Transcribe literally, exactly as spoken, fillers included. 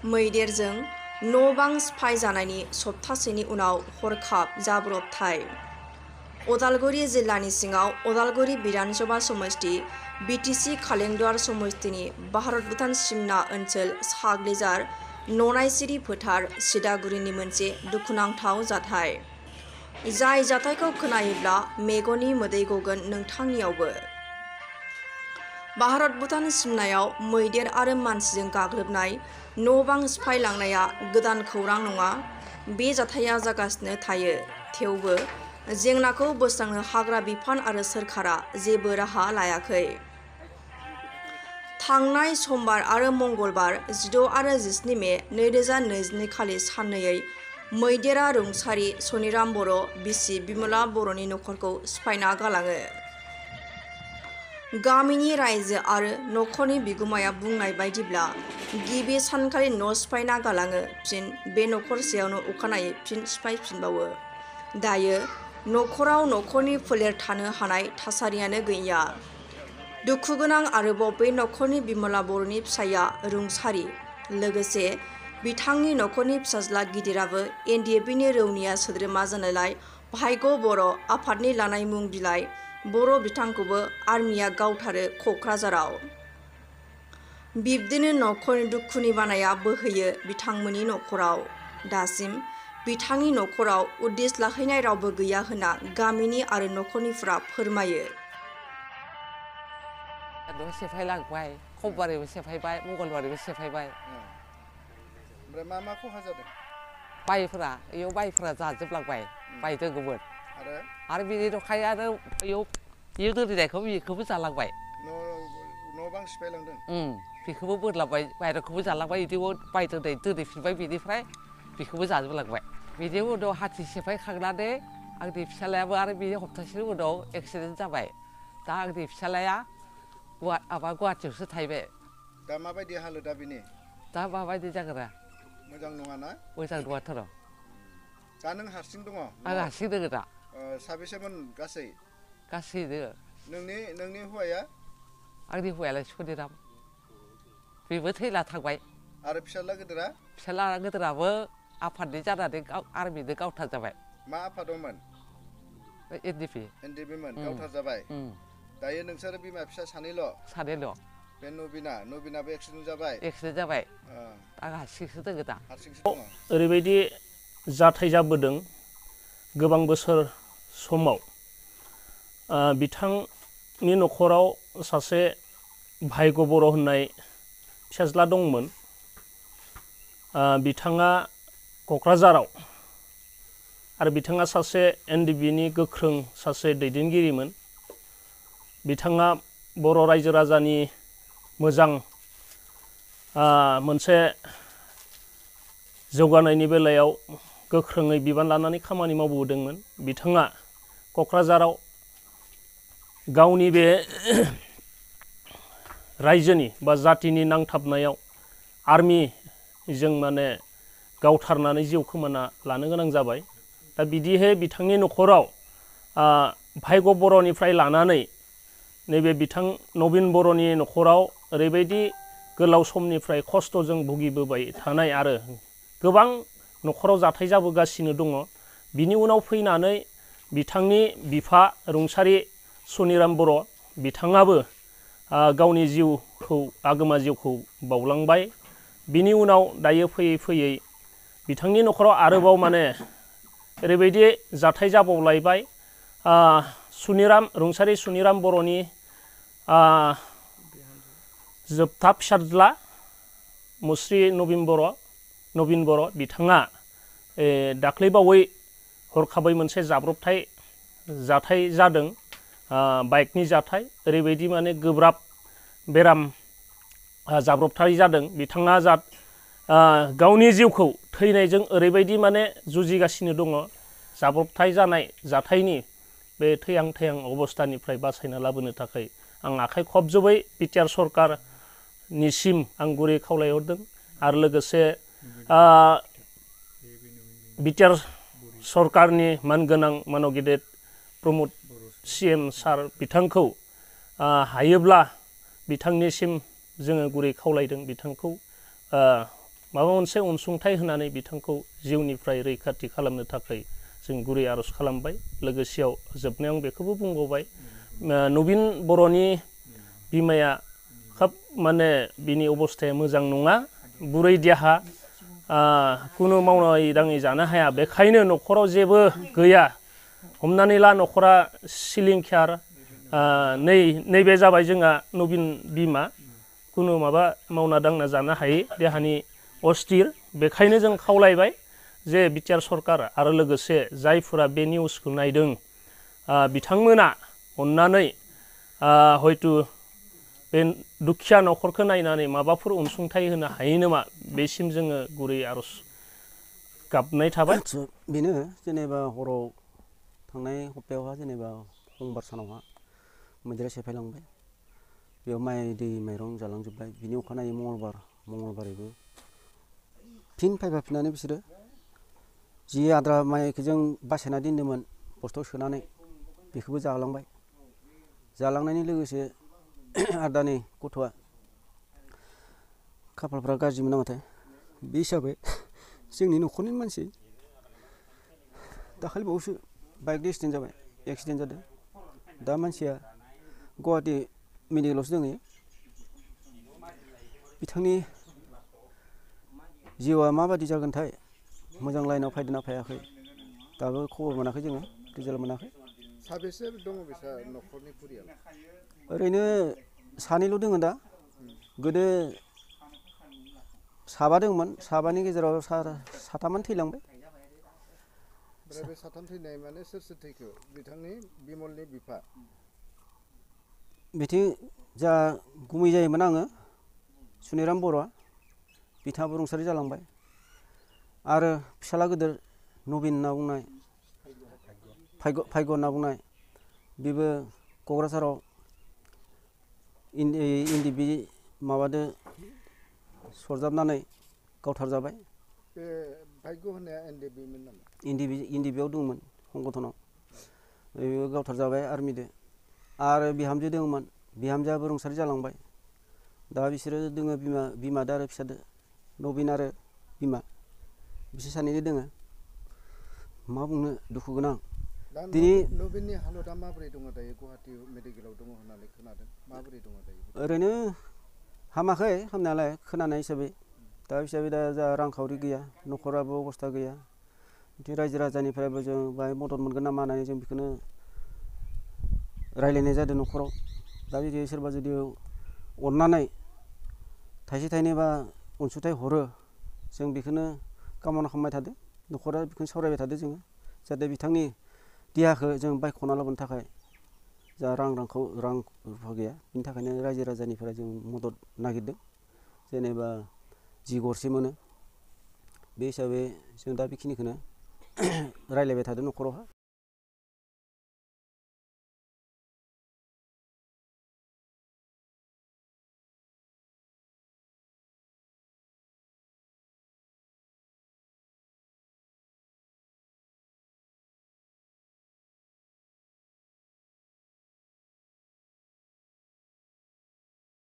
मैदेरजों न' बां सिफाय जानायनि सप्तासेनि उनाव हरखाब जाब्रबथाय। उदालगुरि जिल्लानि सिङाव उदालगुरि बिधानसभा समष्टि बिटिसि खालेंदुवार समष्टिनि भारत भुटान सिमना ओनसोल साग्लिजार ननायसिरि फोथार सिदागुरिनि मोनसे दुखुनांथाव जाथाय। जाय जाथायखौ खोनायोब्ला मेगननि मोदै गगोन नोंथांनियावबो। भारत भुटान सिमनायाव मैदेर आरो मानसिजों गाग्लोबनाय न' बां सिफायलांनाया गोदान खौरां नङा। बे जाथाया जागासिनो थायो। थेवबो जेंनाखौ बोस्रांनो हाग्रा बिफान आरो सोरखारा जेबो राहा लायाखै। थांनाय समबार आरो मंगलबार जिद' आरो जिस्नि मे नैरोजा नैजिनै खालि साननैयै मैदेरा रुंसारि सनिराम बर' बिसि बिमला बर'नि नखरखौ सिफायना गालाङो। गामिनि रायजो आरो नखरनि बिगुमाया बुंनाय बायदिब्ला गिबि सानखालि न' सिफायना गालाङो, फिन बे नखरसेयावनो अखानायै फिन सिफायफिनबावो। दायो नखराव नखरनि फोलेर थानो हानाय थासारियानो गैया। दुखुगोनां आरोबाव बे नखरनि बिमला बर'नि फिसाइया रुंसारि। लोगोसे बिथांनि नखरनि फिसाज्ला गिदिराबो एन डि एफ नि रौनिया सोद्रोमा जानायलाय भाग्य बर' आफादनि लानाय मुं बिलाइ बर' बिथांखौबो आर्मिया गावथारो क'क्राझाराव। बिब्दिनो नखरनि दुखुनि बानाया बोहैयो बिथांमोननि नखराव। दासिम बिथांनि नखराव उद्दिस लाहैनाय रावबो गैया होनना गामिनि आरो नखरनिफोरा फोरमायो। न' सेफायलांबाय, खमबारैबो सेफायबाय, मंगलबारैबो सेफायबाय। ओमफ्राय मा मा खहा जादों? बाइफोरा इयाव बाइफोरा जाजोबलांबाय, बायदोंमोन। आरो आरो बिनि नखाय आरो इयाव इयाव दोनहैनायखौ बेखौबो जालांबाय। न' बां सिफायलांदों? उम बेखौबो बोरलांबाय, बायराखौबो जालांबाय, बिदियाव बायदों दोनहैफिनबाय, बिनिफ्राय बेखौबो जाजोबलांबाय। बिनि उनाव हाथि सेफायखांनानै आंनि फिसालायाबो आरो बिनि हप्तासेनि उनाव एक्सिडेन्ट जाबाय। दा आंनि फिसालाया माबा गुवाहाटियावसो थाहैबाय। दा माबायदि हालोदा बिनि? दा माबायदि जागोन? मोजां नङाना? मोजां नङाथ' र'। दा नों हारसिं दङ? आं हारसिं दङ दा। साबेसेमोन गासै? गासै दोङो। नोंनि नोंनि हौवाया? आंनि हौवायालाय सनिराम। बेबो थैना थांबाय। आरो फिसाला गिदिरा? फिसाला गिदिराबो आफादनि जानानै आर्मिजों गावथार जाबाय। मा आफादावमोन? N D P. N D P मोन, गावथार जाबाय। दायो नोंसोर बिमा फिसा सानैल'? सानैल'। बे नबिना, नबिनाबो एक्सिडेन्ट जाबाय? एक्सिडेन्ट जाबाय। आं हारसिंसो दोङो दा। हारसिंसो दङ? ओरैबायदि जाथाय जाबोदों गोबां बोसोर समाव बिथांनि नखराव सासे भाग्य बर' होननाय फिसाज्ला दंमोन। बिथाङा क'क्राझाराव आरो बिथाङा सासे एन डि पि नि गोख्रों सासे दैदेनगिरिमोन। बिथाङा बर' रायजो राजानि मोजां मोनसे जौगानायनि बेलायाव गोख्रोङै बिबान लानानै खामानि मावबोदोंमोन। बिथाङा क'क्राझाराव गावनि बे रायजोनि बा जातिनि नांथाबनायाव आर्मिजों माने गावथारनानै जिउ खोमाना लानो गोनां जाबाय। दा बिदिहै बिथांनि नखराव भाग्य बर'निफ्राय लानानै नैबे बिथां नबिन बर'नि नखराव ओरैबायदि गोलाव समनिफ्राय खस्थ'जों भुगिबोबाय थानाय आरो गोबां नखराव जाथाय जाबोगासिनो दङ। बिनि उनाव फैनानै बिथांनि बिफा रुंसारि सनिराम बर' बिथाङाबो गावनि जिउखौ आगोमा जिउखौ बावलांबाय। बिनि उनाव दायो फैयै फैयै बिथांनि नखराव आरोबाव माने ओरैबायदि जाथाय जाबावलायबाय। सनिराम रुंसारि सनिराम बर'नि जोबथा फिसाज्ला मुस्रि नबिन बर' नबिन बर' बिथाङा दाख्लैबावै हरखाबै मोनसे जाब्रबथाय जाथाय जादों। बाइकनि जाथाय ओरैबायदि माने गोब्राब बेराम जाब्रबथाय जादों। बिथाङा जा गावनि जिउखौ थैनायजों ओरैबायदि माने जुजिगासिनो दङ। जाब्रबथाय जानाय जाथायनि बे थैहां थैहां अबस्थानिफ्राय बासायना लाबोनो थाखाय आं आखाइ खबजोबै बिटिआर सरकारनिसिम आं गुरै खावलायहरदों। आरो लोगोसे बिटिआर सरकारनि मानगोनां मानब गेदेर प्रमद सि एम सार बिथांखौ हायोब्ला बिथांनिसिम जोङो गुरै खावलायदों बिथांखौ माबा मोनसे अनसुंथाइ होनानै बिथांखौ जिउनिफ्राय रैखाथि खालामनो थाखाय जों गुरै आर'ज खालामबाय। लोगोसेयाव जोबनायाव बेखौबो बुंबावबाय नबिन बर'नि बिमाया खोब माने बिनि अबस्थाया मोजां नङा, बुरै देहा, कुनु मावनाय दाङै जानो हाया, बेखायनो न'खराव जेबो गैया। हमनानै ला न'खरा सिलिंखार, नै नैबे जाबाय जोंहा नबिन बिमा, कुनु माबा मावना दांना जानो हायै, देहानि अस्थिर। बेखायनो जों खावलायबाय जे बिटिआर सरकार आरो लोगोसे जायफोरा बे निउसखौ नायदों बिथांमोना अननानै हयतो बे दुखिया न'खरखौ नायनानै माबाफोर अनसुंथाइ होनो हायो नामा, बेसिम जोङो गुरै आर'ज गाबनाय थाबाय। बेनो जेनेबा हराव थांनाय हप्तायावहा जेनेबा समबार सानावहा मैदेरा सेफायलांबाय, बेयाव माइ दै माइरं जालांजोब्बाय। बिनि अखानायै मंगलबार मंगलबारैबो फिन फैफाफिननानै बिसोरो जि आद्रा माइखौ जों बासायना दोन्दोंमोन बस्थायाव सोनानै, बेखौबो जालांबाय। जालांनायनि लोगोसे आरो दा नै गथ'आ खाफालफ्रा गाज्रिमोन नामाथाय, बे हिसाबै जोंनि न'खरनि मानसि दाखालि बावैसो बाइकजों एक्सिडेन्ट जाबाय, एक्सिडेन्ट जादों। दा मानसिया गुवाहाटि मेडिकेलावसो दंहैयो। बिथांनि जिउआ माबादि जागोनथाय, मोजां लाइनाव फैदोंना फैयाखै दाबो खबर मोनाखै, जोङो रिजाल्ट मोनाखै। साबेसे दङ बिसा न'खरनि फरियाल? ओरैनो सानैल' दोङो दा। गोदो साबा दंमोन, साबानि गेजेराव साथामानो थैलांबाय। ओमफ्राय बे साथाम थैनाय माने सोर सोर थैखो? बिथांनि बिमलनि बिफा? बिथिं जा गुमै जायोमोन आङो सुनिराम बर'आ, बिथाङाबो रुंसारि जालांबाय। आरो फिसाला गिदिर नबिन होनना बुंनाय, भाग्य होनना बुंनाय, बेबो क'क्राझाराव इन्दि बि माबादो सरजाबनानै गावथारजाबाय। बे भाग्य होननाया एन डि बिमोन नामा? इन्दि बियाव दंमोन संगठनाव, बेबो गावथारजाबाय आर्मिदो। आरो बिहामजो दङमोन, बिहामजोआबो रुंसारि जालांबाय। दा बिसोरो दोङो बिमा बिमादो आरो फिसादो, नबिन आरो बिमा, बिसोर सानैजों दोङो। मा बुंनो दुखु गोनां। दा दिनै नबिननि हालोदा माबोरै दङ दायो? गुवाहाटि मेडिकेलाव दङ होननानै खोनादों, माबोरै दङ दायो? ओरैनो हामाखै हामनायालाय खोनानाय हिसाबै। दा हिसाबै दा जा रांखावरि गैया, न'खराबो अबस्था गैया। बिदि रायजो राजानिफ्रायबो जों बाहाय मदद मोनगोन नामा होननानै जों बेखौनो रायज्लायनाय जादों न'खराव। दा जुदि सोरबा जुदि अननानै थाइसे थाइनै बा अनसुंथाइ हरो, जों बेखौनो कामना खालामबाय थादों। न'खरा बेखौनो सावरायबाय थादों जोङो, जाहाथे बिथांनि देहाखौ जों बायख'ना लाबोनो थाखाय जा रां रांखौ रां रुफा गैया, बिनि थाखायनो रायजो राजानिफ्राय जों मदद नागिरदों। जेनेबा जि गरसे मोनो, बे हिसाबै जों दा बेखिनिखौनो रायज्लायबाय थादों न'खरावहा।